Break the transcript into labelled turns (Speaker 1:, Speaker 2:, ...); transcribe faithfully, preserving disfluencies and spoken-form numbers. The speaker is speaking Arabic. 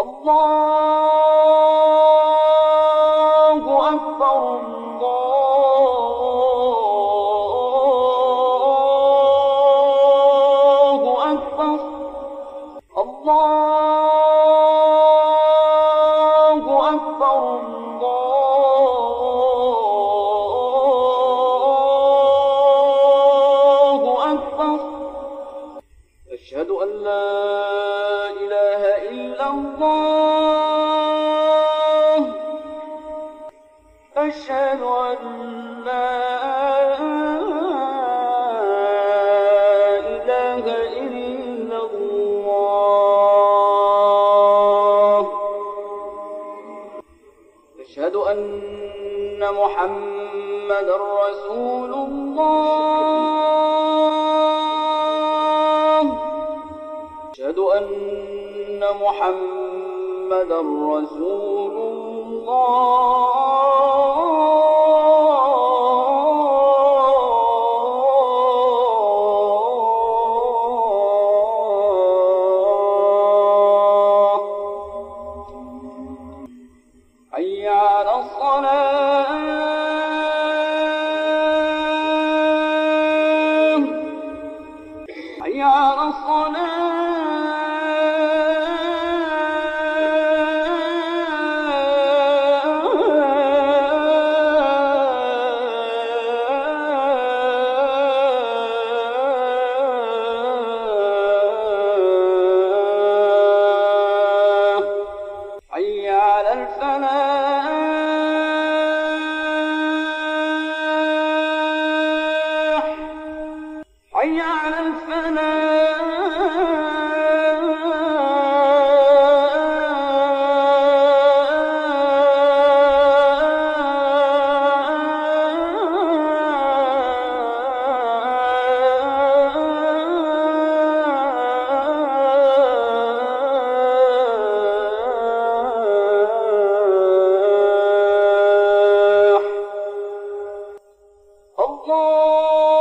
Speaker 1: الله أكبر. الله أكبر. الله أكبر. الله أكبر. أشهد أن لا إله إلا الله. أشهد أن لا إله إلا الله. أشهد أن محمدًا رسول الله. أشهد أن محمدًا رسول الله. حي على الصلاة. حي على الصلاة. حي على الفلاح. حي على الفلاح. الله